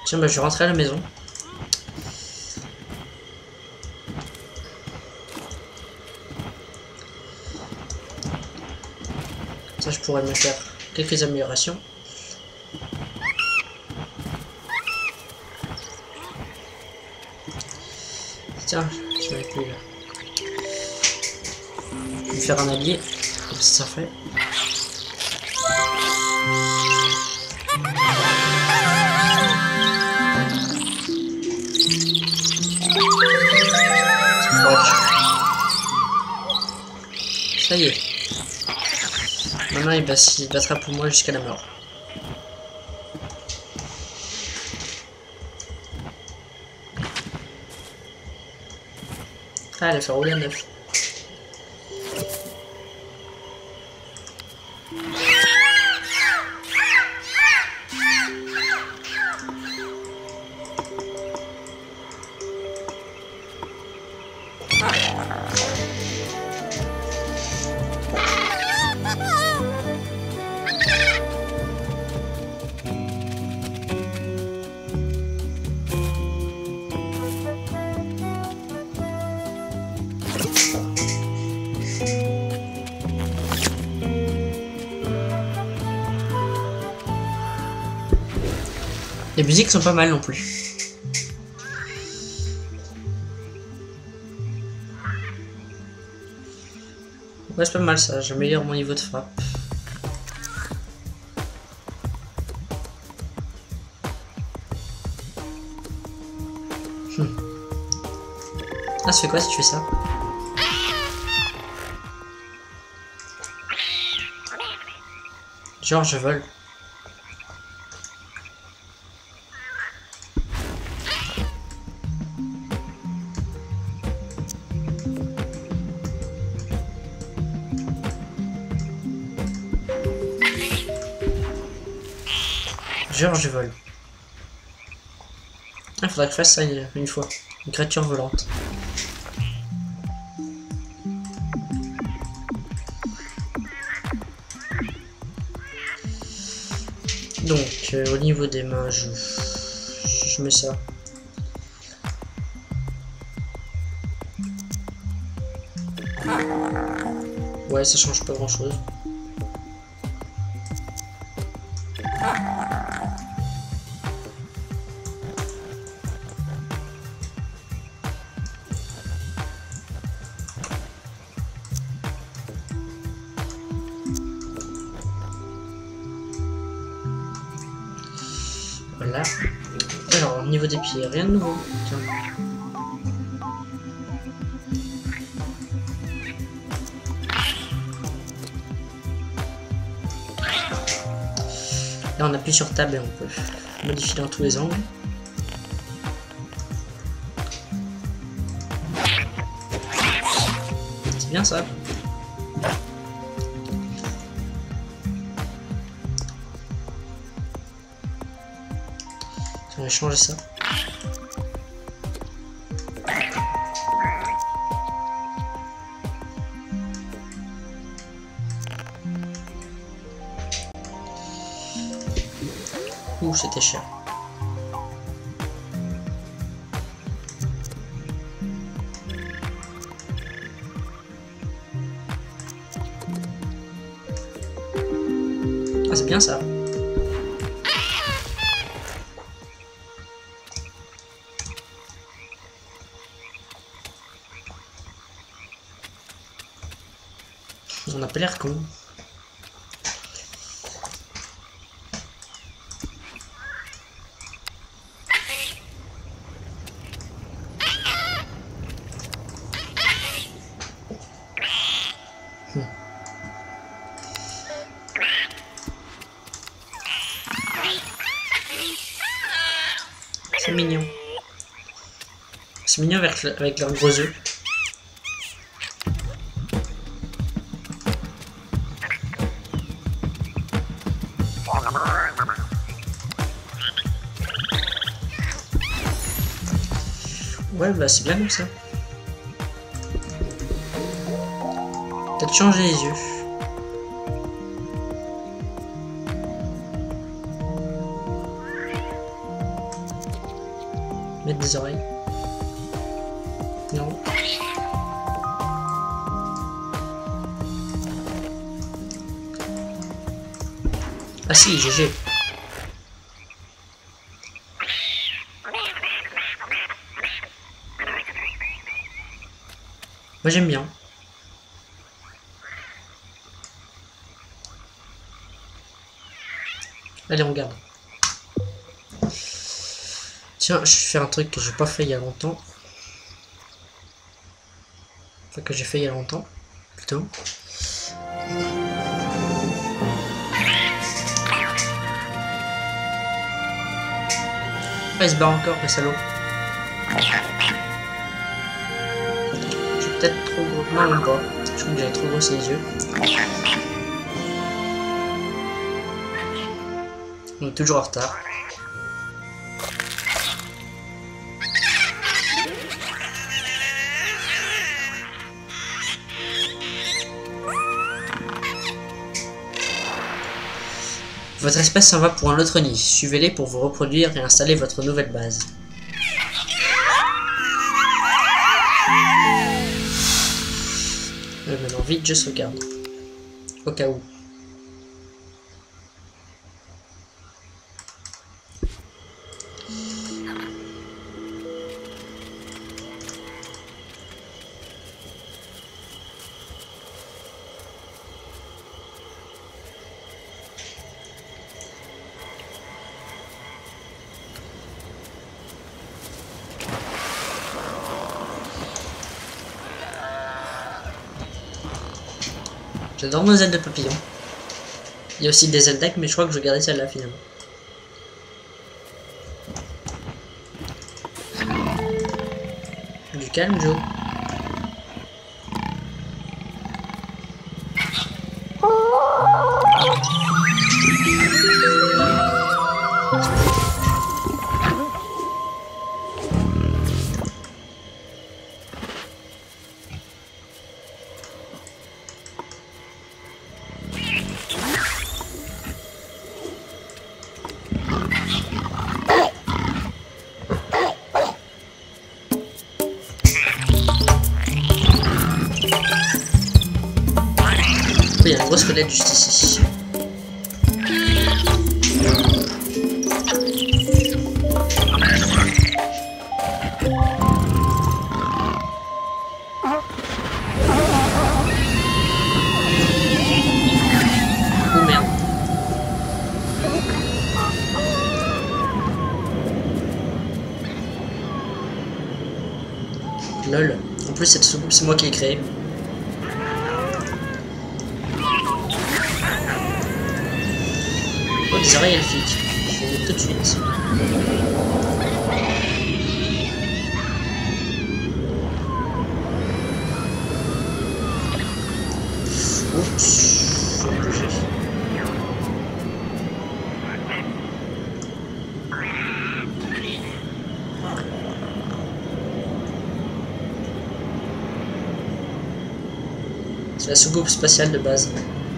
Tiens, bah je vais rentrer à la maison. Ça, je pourrais me faire quelques améliorations. Tiens, je vais plus là. Je vais faire un allié, comme ça fait. Ça y est. Maintenant il se battra pour moi jusqu'à la mort. Ah, elle a fait rouler à 9. Les musiques sont pas mal non plus. Ouais, c'est pas mal ça, j'améliore mon niveau de frappe. Ah, ça fait quoi si tu fais ça? Genre, je vole. Genre, je vole. Ah, faudrait que je fasse ça une fois. Une créature volante. Donc, au niveau des mains, je mets ça. Ouais, ça change pas grand chose. Voilà. Alors, au niveau des pieds, rien de nouveau. Tiens. Là, on appuie sur Tab et on peut modifier dans tous les angles. C'est bien ça. On va changer ça. Ouh, c'était cher. Ah, c'est bien ça. On n'a pas l'air con. C'est mignon. C'est mignon avec leurs gros yeux. Ouais, bah c'est bien comme ça. Peut-être changer les yeux. Mettre des oreilles. Non. Ah si, GG. Moi j'aime bien. Allez, on regarde. Tiens, je fais un truc que j'ai pas fait il y a longtemps. Enfin, que j'ai fait il y a longtemps, plutôt. Ah, il se bat encore, le salaud. Je suis peut-être trop gros. Non, même pas. Je trouve que j'avais trop grossi les yeux. On est toujours en retard. Votre espèce s'en va pour un autre nid. Suivez-les pour vous reproduire et installer votre nouvelle base. Maintenant, vite, je sauvegarde. Au cas où. J'adore nos ailes de papillon. Il y a aussi des ailes d'aigle, mais je crois que je vais garder celle-là finalement. Du calme, Joe. Il y a un gros squelette juste ici. Oh merde. Lol. En plus cette soucoupe c'est moi qui l'ai créée. Oh, des oreilles elfiques. Je vais mettre tout de suite. Oups. Faut bouger. C'est la soucoupe spatiale de base.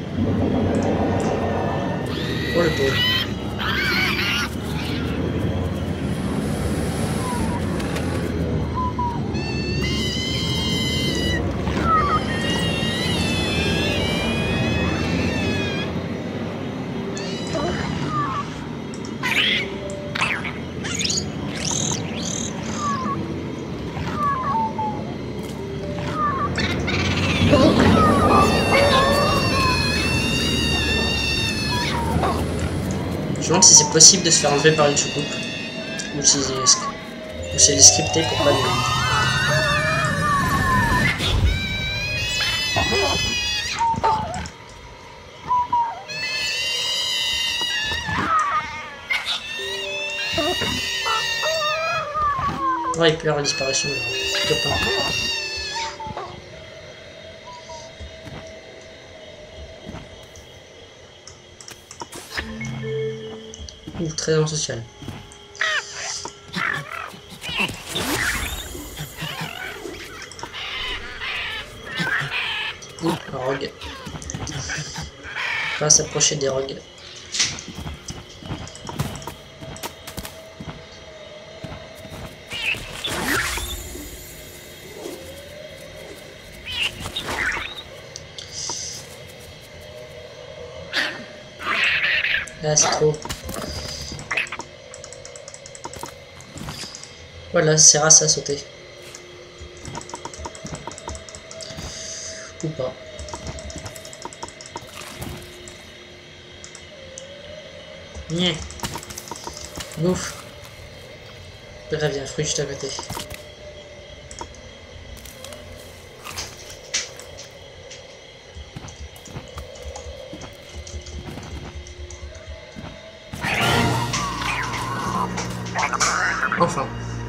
Oh le pauvre. Je me demande si c'est possible de se faire enlever par une soucoupe. Ou si c'est scripté pour pas le... Ouais, il pleure la disparition de leur copain. Ouh, très asocial. Ouh, un rogue. Pas s'approcher des rogues. Ah, c'est trop. Voilà, ça sert à ça sauter. Ou pas. Niais. Bouffe. Bref, il y a un fruit juste à côté. Enfin.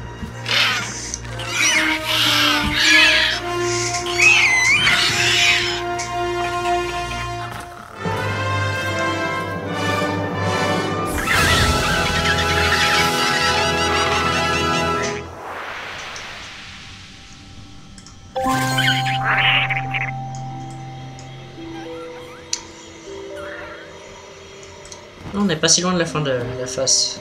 On n'est pas si loin de la fin de la face.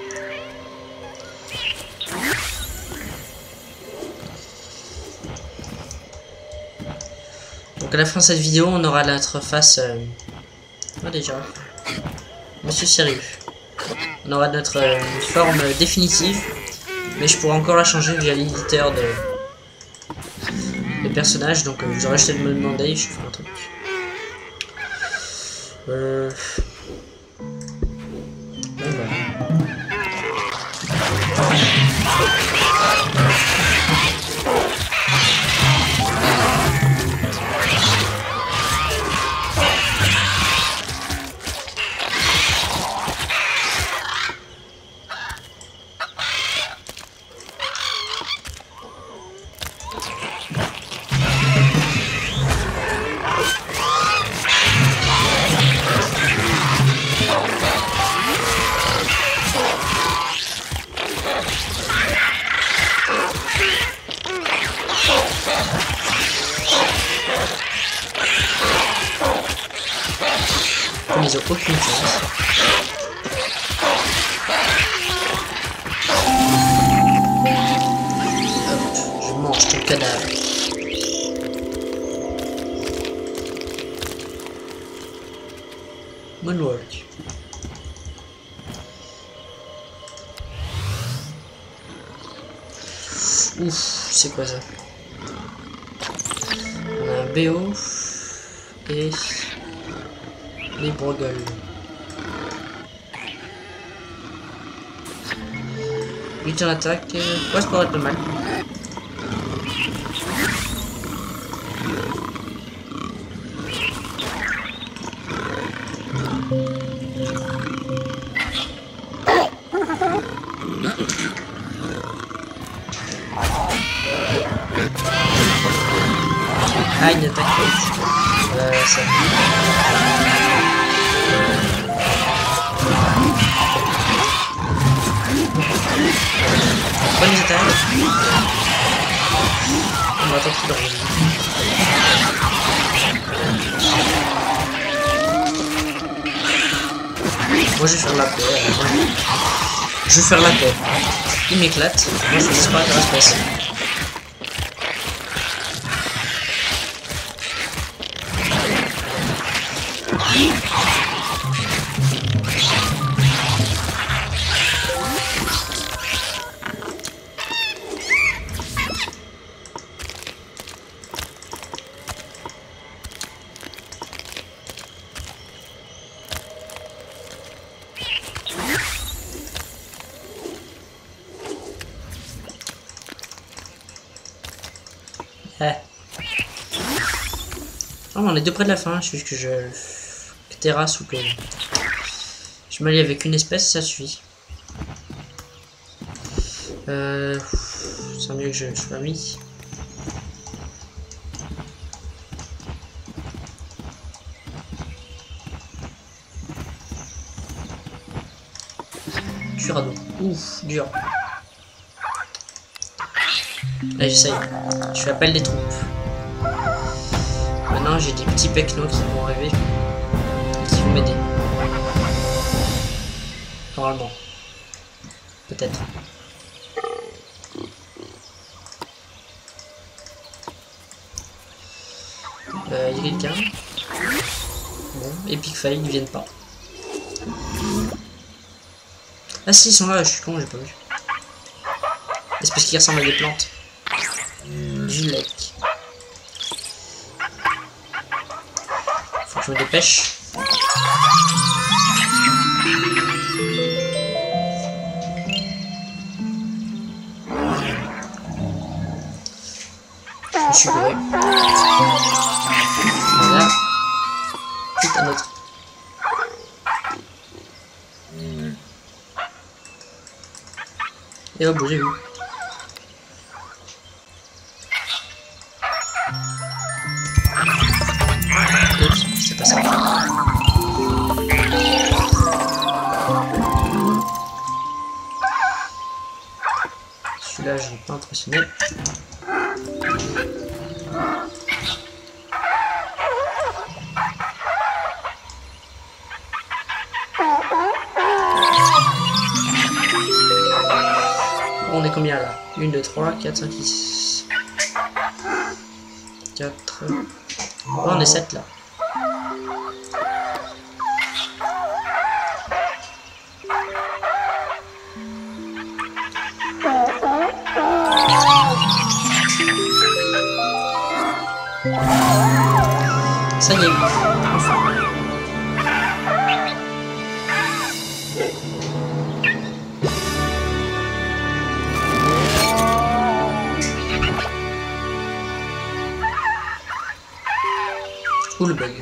Donc à la fin de cette vidéo, on aura notre face... Ah déjà. Monsieur Sérieux. On aura notre forme définitive. Mais je pourrais encore la changer via l'éditeur de personnages. Donc vous aurez juste à me demander, je ferai un truc. Bon, voilà. Ils ont aucune chance. Hop, je mange ton cadavre. Moonwalk. Ouf, c'est quoi ça? On a un BO et les brogueuls. Vite en attaque, ouais, ça pourrait être pas mal. Ah, une attaque ça. Bonne attaque. On va attendre qu'il revienne. Moi je vais faire la paix. Je vais faire la paix. Il m'éclate. Moi je fais disparaître l'espèce. Oh, on est deux près de la fin, je suis que je terrasse ou que je m'allie avec une espèce, ça suffit. C'est mieux que je sois mis. Curado. Ouf, dur. Là j'essaye. Je fais appel des troupes. Maintenant j'ai des petits pecnos qui vont arriver et qui vont m'aider. Normalement. Peut-être. Il y a quelqu'un. Bon, Epic Fail, ils viennent pas. Ah si, ils sont là, je suis con, j'ai pas vu. C'est parce qu'ils ressemblent à des plantes. Du lait. Faut que je me dépêche. Je suis bourré. Voilà. Vite un autre. Et hop, j'ai vu. Oups, c'est pas ça. Celui-là, je l'ai pas impressionné. On est combien là? 1, 2, 3, 4, 5, 6. 4. Oh, on est 7 là. Ça y est, enfin. Ou le bug.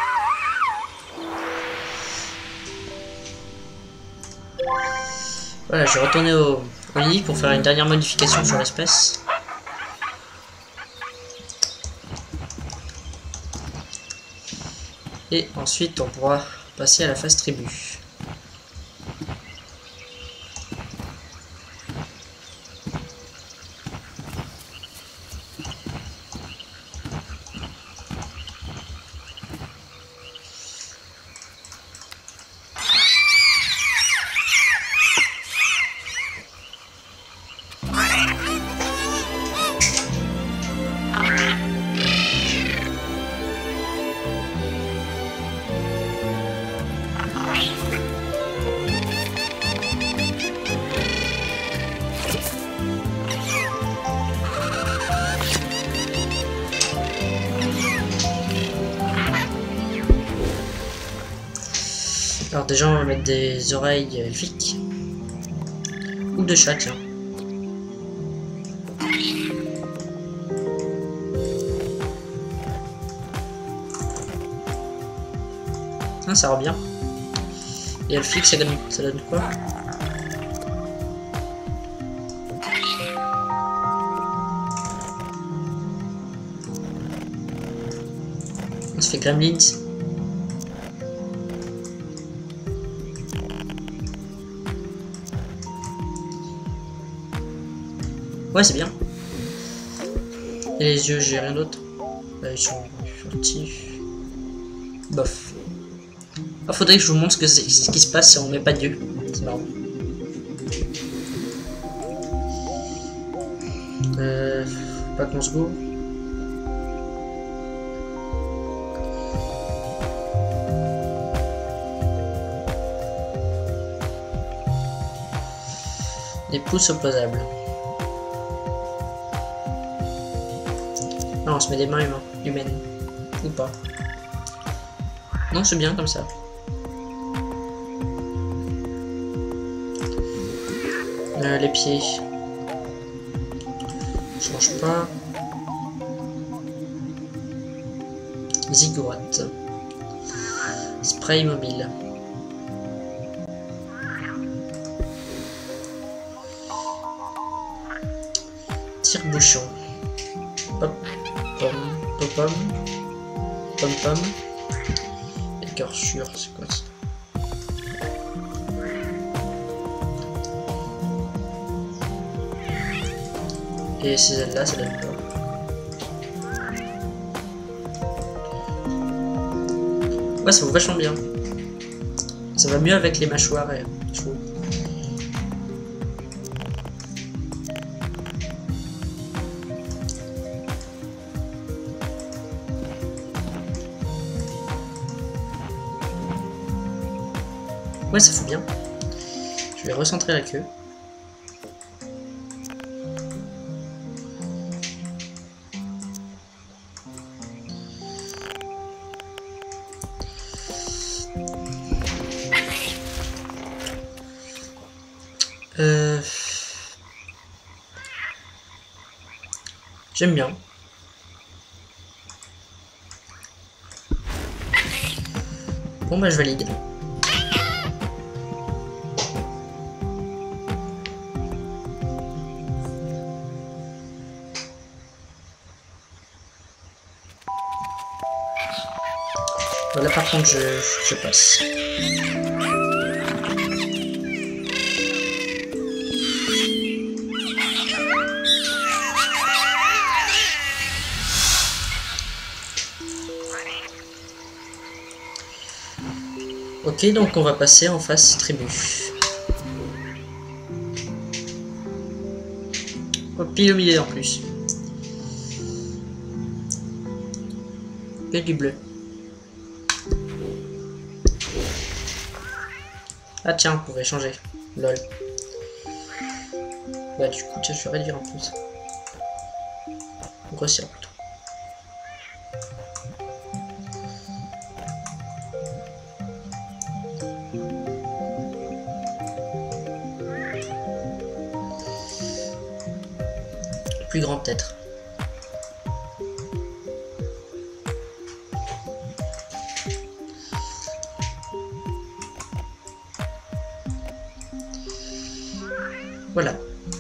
Voilà, je vais retourner au lit pour faire une dernière modification sur l'espèce. Et ensuite, on pourra passer à la phase tribu. Alors déjà on va mettre des oreilles elfiques. Ou de chat, tiens. Ah, ça revient. Et elfique, ça donne quoi? On se fait gremlins. Ouais, c'est bien. Et les yeux, j'ai rien d'autre. Ils sont furtifs. Bof. Ah, faudrait que je vous montre ce qui se passe si on met pas d'yeux. C'est marrant. Pas qu'on se gourre. Des pouces opposables. Non, on se met des mains humaines. Ou pas. Non, c'est bien comme ça. Les pieds. Change pas. Ziggurat. Spray mobile. Tire-bouchon. Hop. Pomme. Pom-pom. Pom-pom. Écorchure, c'est quoi ça? Et ces ailes là, ça donne quoi? Ouais, ça vaut vachement bien. Ça va mieux avec les mâchoires, je trouve. Ouais, ça fout bien. Je vais recentrer la queue. J'aime bien. Bon bah je valide. Voilà, par contre je passe. Ok, donc on va passer en phase tribu. Oh, pile au milieu en plus. Et du bleu. Ah tiens, on pouvait changer. Lol. Bah du coup, tiens, je vais réduire un peu ça. Grossir plutôt. Plus grand peut-être. Voilà.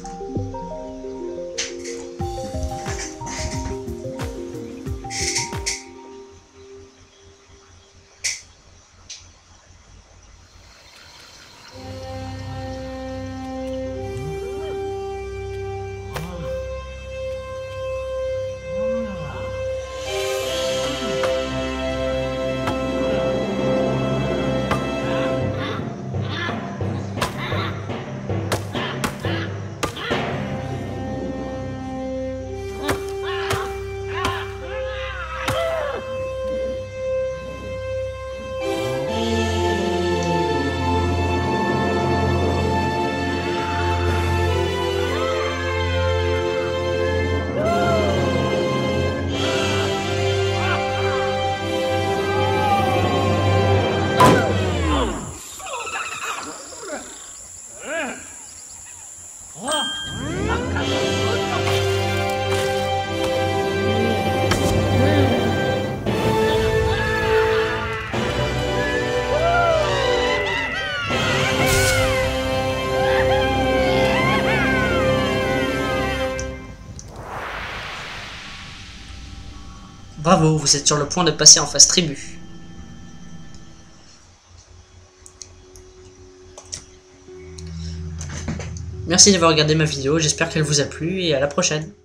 Bravo, vous êtes sur le point de passer en phase tribu. Merci d'avoir regardé ma vidéo, j'espère qu'elle vous a plu et à la prochaine.